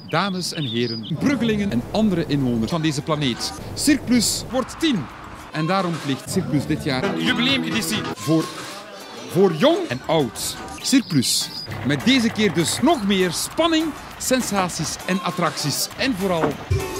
dames en heren, bruggelingen en andere inwoners van deze planeet. Circus wordt 10. En daarom ligt Circus dit jaar een jubileumeditie voor jong en oud. Circus. Met deze keer dus nog meer spanning, sensaties en attracties. En vooral